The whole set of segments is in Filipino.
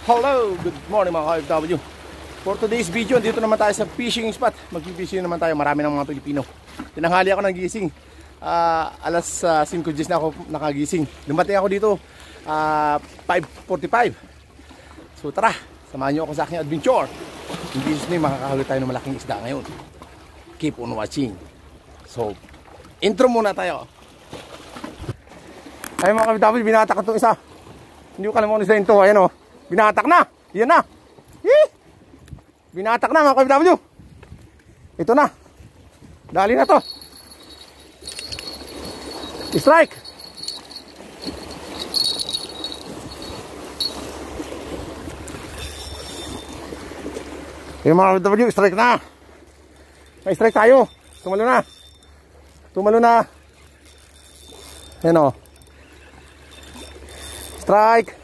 Hello, good morning mga ka-OFW. For today's video, dito naman tayo sa fishing spot. Mag-fishing naman tayo, marami ng mga Pilipino. Tinanghali ako ng gising. Alas 5:10 na ako nakagising. Dumating ako dito 5:45. So tara, samahan nyo ako sa aking adventure. Hindi nyo makakahuli tayo ng malaking isda ngayon. Keep on watching. So, intro muna tayo. Ayun mga ka-OFW, binatak ko itong isa. Hindi ko kalamunin sa ito, ayan o. Binatak na! Yan na! Binatak na mga ka-OFW! Ito na! Dali na to! Strike! Yung mga ka-OFW, strike na! May strike tayo! Tumalo na! Tumalo na! Yan o! Strike!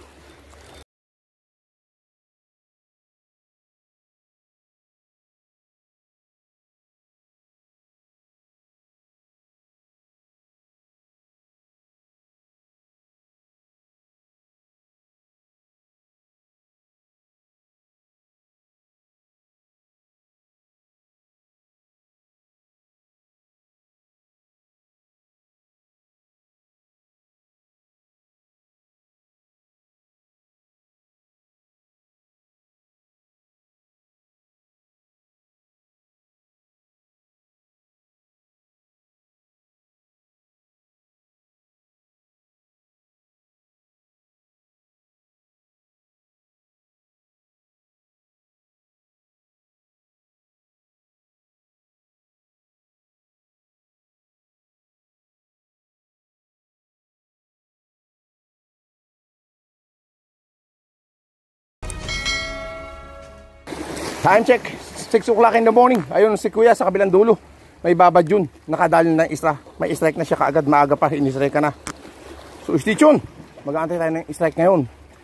Time check, 6 o'clock in the morning. Ayun si kuya sa kabilang dulo. May babad yun, nakadali ng isra. May strike na siya kaagad, maaga pa, in-strike ka na. So stay tuned, mag-aantay tayo ng strike ngayon.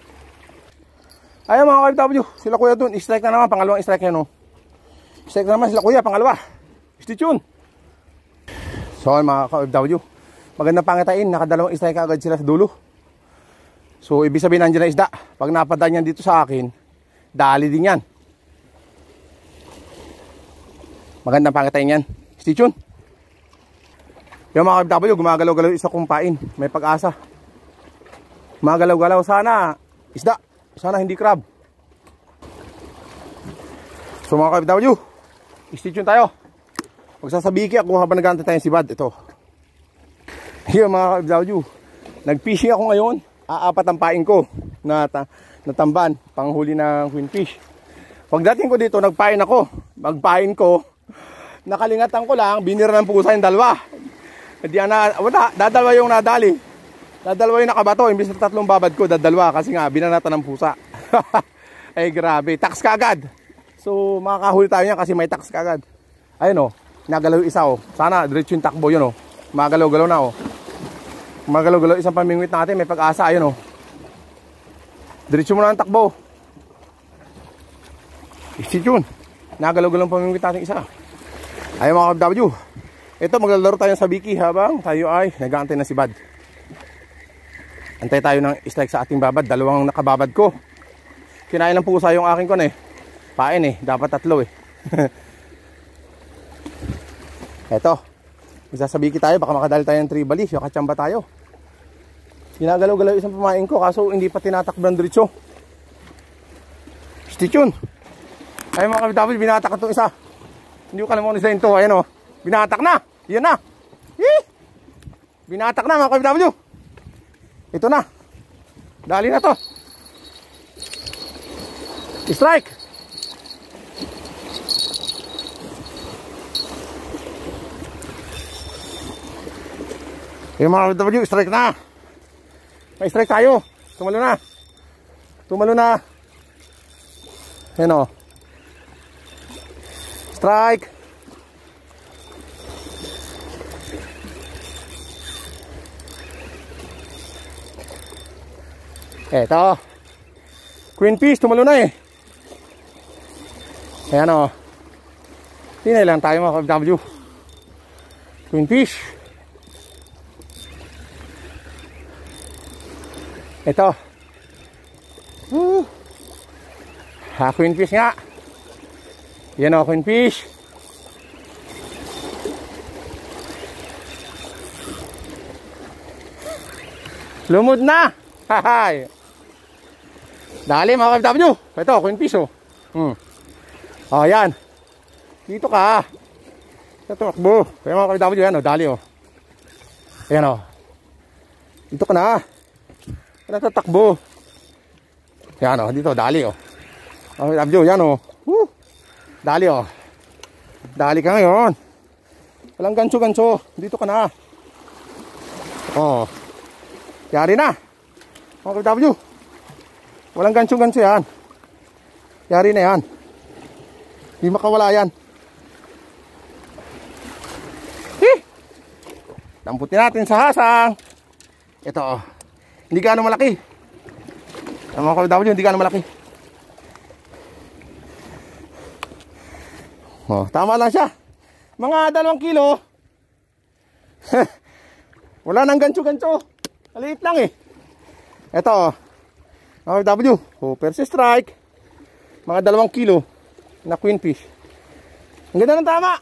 Ayun mga ka-OFW, sila kuya dun, strike na naman, pangalawang strike yan o. Strike na naman sila kuya, pangalawa. Stay tuned. So mga ka-OFW, magandang pangitain, nakadalawang strike agad sila sa dulo. So ibig sabihin nandiyan na isda. Pag napadaan yan dito sa akin, dali din yan. Magandang pangitain yan. Stay tuned. Yung mga ka-OFW, gumagalaw-galaw isa kumpain. May pag-asa. Gumagalaw-galaw. Sana isda. Sana hindi crab. So mga ka-OFW, stay tuned tayo. Magsasabiki ako habang nag-aantay tayo si Bad. Ito. Yung mga ka-OFW, nag-fishing ako ngayon. Aapat ang pain ko na tamban. Panghuli ng queenfish. Pagdating ko dito, nagpain ako. Magpain ko. Nakalingatan ko lang, binira ng pusa yung dalawa. Hindi na, wala, dadalwa yung nadali. Dadalwa yung nakabato, imbis na tatlong babad ko, dadalwa. Kasi nga, binanatan ng pusa. Eh, grabe, tax kagad. So, makakahuli tayo niya kasi may tax kagad. Ayun o, nagalaw isa o. Sana, diretso yung takbo yun o. Magalaw-galaw na o. Magalaw-galaw isang pamingwit natin, may pag-asa, ayun o. Diretso mo na ang takbo. Stay tuned. Nagalaw-galaw ang pamingwit natin isa. Ayun mga ka-OFW, ito maglalaro tayo sa biki habang tayo ay nag-aantay na si Bad. Antay tayo ng strike sa ating babad, dalawang nakababad ko. Kinain ng pusa yung aking kon eh. Pain eh, dapat tatlo eh. Eto, isa sa biki tayo, baka makadali tayo ng tribali, kachamba tayo. Ginagalaw-galaw isang pamain ko, kaso hindi pa tinatakbo ng diretso. Stay tuned. Ayun mga ka-OFW, binatak itong isa. Hindi ko kalamunin sa ito, ayan o. Binatak na, yan na. Binatak na mga ka-OFW. Ito na. Dali na to. Strike. Yung mga ka-OFW, strike na. May strike tayo. Tumalo na. Tumalo na. Ayan o. Strike. Eto. Queenfish, tumalo na eh. Ayan o. Tinay lang tayo mga ka-OFW. Queenfish. Ito. Queen fish nga. Yan o, queen fish. Lumod na. Hahay. Dali mga KFW. Ito, queen fish o. O, yan. Dito ka. Ito, tumakbo. Kaya mga KFW, yan o, dali o. Ayan o. Dito ka na. Wala tatakbo. Yan o, dito, dali o. Mga KFW, yan o. Dali o. Dali ka ngayon. Walang gancho-gancho. Dito ka na. O. Yari na. Mga KFW. Walang gancho-gancho yan. Yari na yan. Hindi makawala yan. Damputin natin sa hasang. Ito oh. Hindi gaano malaki. Ang mga KFW, hindi gaano malaki. Oh, tama lang siya. Mga 2 kilo. Wala nang gancho-gancho. Maliit lang eh. Ito oh. Mga KFW, oh, first strike. Mga 2 kilo na queen fish. Ang ganda ng tama.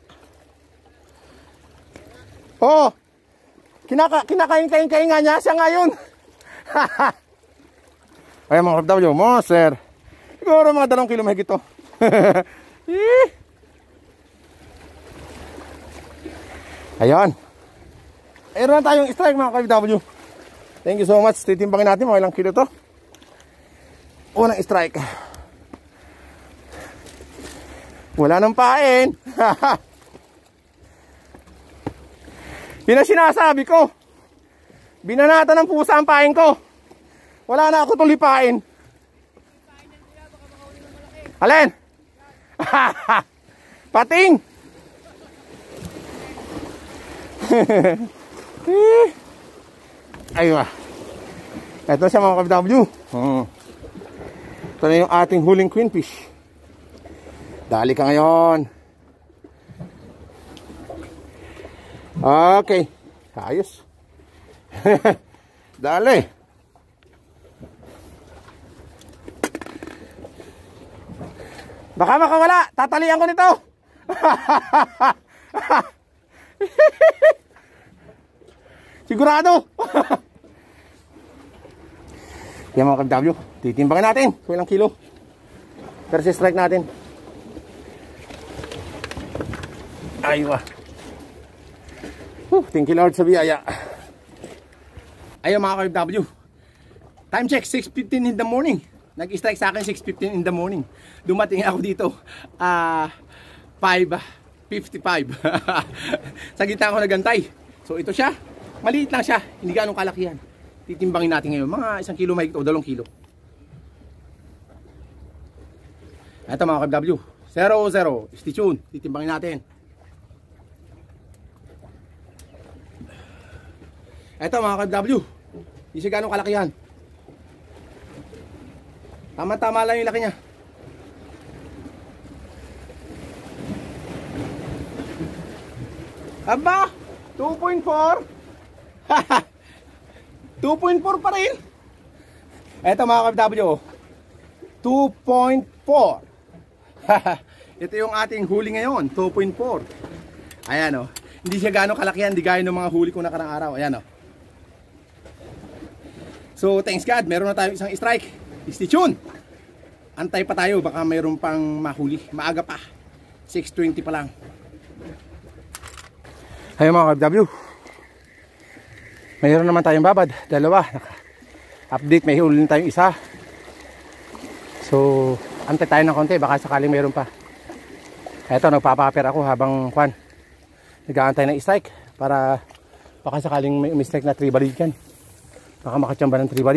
Oh. Kinakain nga niya siya ngayon. Ay mga KFW, monster. Siguro mga 2 kilo mahigit to. Ayan. Ayun na tayong strike mga KFW. Thank you so much. Titimbangin natin mga ilang kilo to. Unang strike. Wala nang pain. Yun ang sinasabi ko. Binanata ng pusa ang pain ko. Wala na ako tulipain. Alin? Pating. Aywa. Ito siya mga KFW. Ito na yung ating huling queen fish. Dali ka ngayon. Okay. Ayos. Dali. Baka makawala. Tatalian ko nito. Sigurado. Yan mga KFW. Titimbangin natin. Kung ilang kilo. First strike natin. Aywa. Thank you Lord sa biyaya. Ayun mga KFW. Time check, 6:15 in the morning. Nag-strike sa akin 6:15 in the morning. Dumating ako dito 5:55. Sa gitna ako nagantay. So ito siya. Maliit lang siya. Hindi ganong kalakihan. Titimbangin natin ngayon. Mga 1 kilo mahigit o 2 kilo. Ito mga KFW. 0-0. Stay tuned. Titimbangin natin. Ito mga KFW. Hindi siya ganong kalakihan. Tama-tama lang yung laki niya. Aba! 2.4. 2.4 pa rin. Ito mga KFW. 2.4. Ito yung ating huli ngayon. 2.4. Ayan o. Hindi siya ganong kalakihan. Hindi gaya ng mga huli ko nakarang araw. Ayan o. So thanks God. Meron na tayong isang strike. Stay tuned. Antay pa tayo. Baka mayroon pang mahuli. Maaga pa. 6:20 pa lang. Ayun mga KFW. Mayroon naman tayong babad. 2. Update. May huli tayong isa. So antay tayo ng konti. Baka sakaling mayroon pa. Eto nagpapaper ako habang nag-aantay ng strike. Para baka sakaling may strike na 3 bali dyan. Baka makachamba ng 3 bali.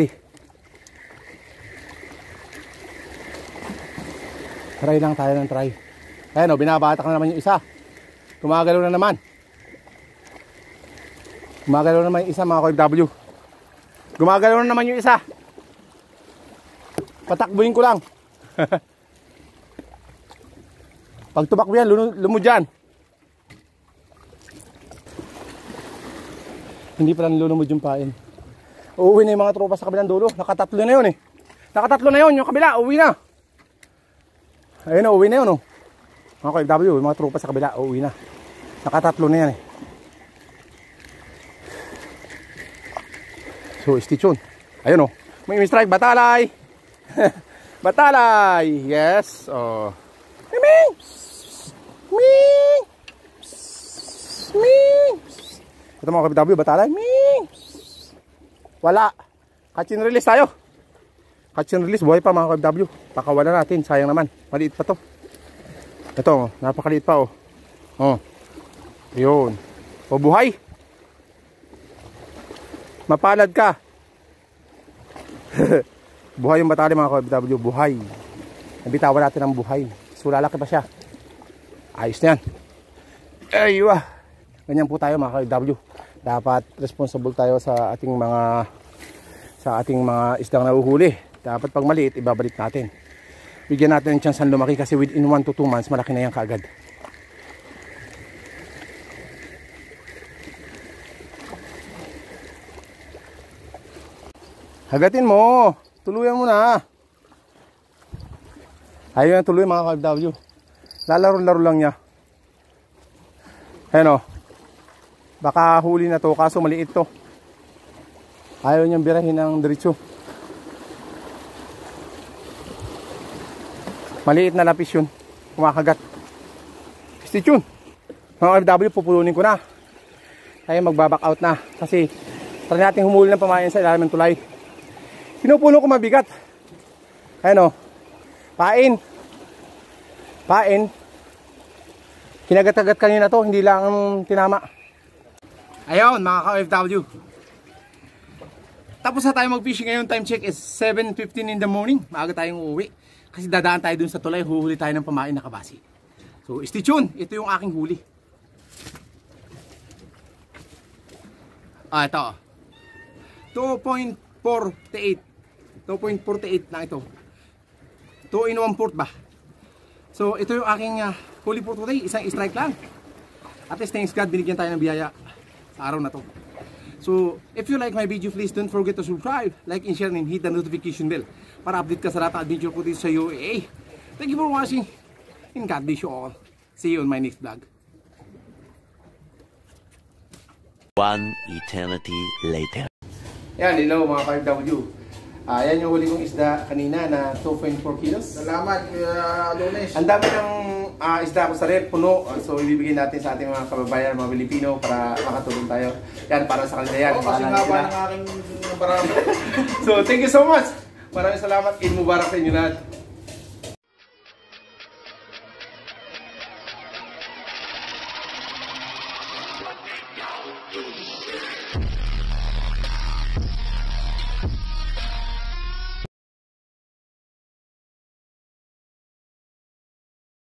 Try lang tayo ng try. Ayan o, binabatak na naman yung isa. Gumagalaw na naman. Gumagalaw na naman yung isa mga KFW. Gumagalaw na naman yung isa. Patakbuhin ko lang. Pag tumakbo yan, lumod yan. Hindi pala nilulumod yung pain. Uuwi na yung mga tropa sa kabilang dulo. Nakatatlo na yun eh. Nakatatlo na yun, yung kabila, uuwi na. Ayun na, uwi na yun, oh. Mga ka-FW, mga tropa sa kabila, uwi na. Nakatatlo na yan, eh. So, stay tuned. Ayun, oh. May strike, batalay! Batalay! Yes, oh. Ming! Ming! Ming! Ito mga ka-FW, batalay. Ming! Wala. Catch and release tayo. Catch and release, buhay pa mga ka-FW. Pakawala natin, sayang naman. Maliit pa to. Ito, napakaliit pa, oh. Oh. Yun. O, buhay. Mapalad ka. Buhay yung batali mga ka-FW, buhay. Nabitawan natin ang buhay. So, lalaki pa siya. Ayos na yan. Aywa. Ganyan po tayo mga ka-FW. Dapat responsible tayo sa ating mga isdang nahuhuli. Dapat pag maliit, ibabalik natin. Bigyan natin ng chance ang lumaki kasi within 1 to 2 months, malaki na yan kaagad. Hagatin mo. Tuluyan mo na. Ayun, tuloy mga ka-FW. Lalaro-laro lang niya. Ayan o. Baka huli na to, kaso maliit to. Ayaw niyang birahin ng diretso. Maliit na lapis yun. Kumakagat. Stay tuned. Mga ka-FW, pupulunin ko na. Tayo magbaback out na. Kasi try natin humuli ng pamain sa ilalim ng tulay. Pinupuno ko mabigat. Ayan o. Pain. Pain. Kinagat-agat kanina to, hindi lang tinama. Ayun mga ka-FW. Tapos na tayo mag-fishing ngayon. Time check is 7:15 in the morning. Maaga tayong uuwi. Kasi dadaan tayo dun sa tulay, huhuli tayo ng pamain na kabasi. So stay tuned. Ito yung aking huli. Ito. 2.48. 2.48 na ito. 2 in 1/4 ba? So, ito yung aking huli for today. Isang strike lang. At least, thanks God, binigyan tayo ng biyaya sa araw na to. So, if you like my video, please don't forget to subscribe, like, and share, and hit the notification bell para update ka sa lahat ng adventure ko dito sa UAE. Thank you for watching, and God bless you all. See you on my next vlog. One eternity later. Yan, hello mga ka-FW. Yan yung huli kong isda kanina na 2.4 kilos. Salamat, Adonis. Ang dami ng isda ko sa rep, puno. So, ibibigay natin sa ating mga kababayan, mga Pilipino para makatulong tayo. Yan, para sa kanila yan. Kasi nga ba ng aking barama. So, thank you so much. Maraming salamat. Eid Mubarak sa inyo lahat.